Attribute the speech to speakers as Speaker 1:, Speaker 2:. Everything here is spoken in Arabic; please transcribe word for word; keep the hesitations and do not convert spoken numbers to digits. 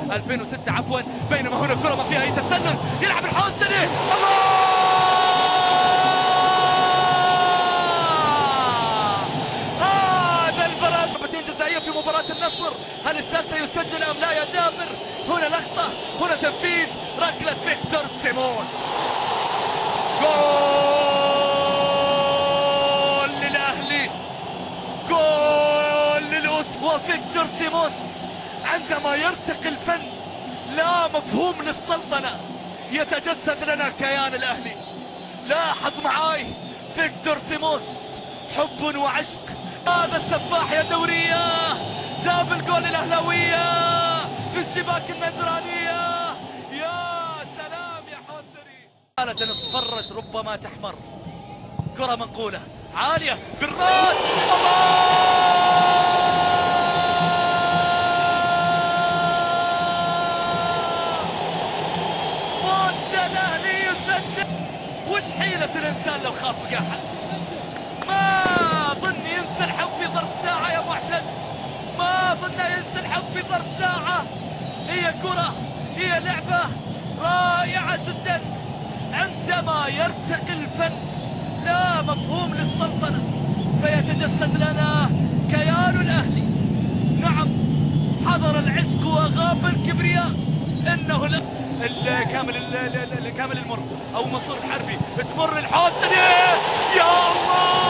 Speaker 1: ألفين وستة عفوا، بينما هنا كرة ما فيها اي تسلل، يلعب الحوسني، الله! هذا البراز ضربتين جزائية في مباراة النصر، هل الثالثة يسجل ام لا يا جابر؟ هنا لقطة، هنا تنفيذ، ركلة فيكتور سيمونز، جول للأهلي، جول للأسوة فيكتور سيمونز. عندما يرتقي الفن لا مفهوم للسلطنة، يتجسد لنا كيان الأهلي. لاحظ معاي فيكتور سيمونز، حب وعشق، هذا السفاح يا دورية جاب الجول الأهلاوية في الشباك النجرانية. يا سلام يا حوسري، حالة اصفرت ربما تحمر. كرة منقولة عالية بالراس، الله! الأهلي يسجل. وش حيلة الإنسان لو خاف وقاحل؟ ما أظن ينسى الحب في ظرف ساعة يا معتز، ما أظن ينسى الحب في ظرف ساعة. هي كرة، هي لعبة رائعة جدا. عندما يرتقي الفن لا مفهوم للسلطنة، فيتجسد لنا كيان الأهلي. نعم، حضر العشق وغاب الكبرياء. إنه الكامل الكامل المر او منصور الحربي، تمر الحوسني، يا الله!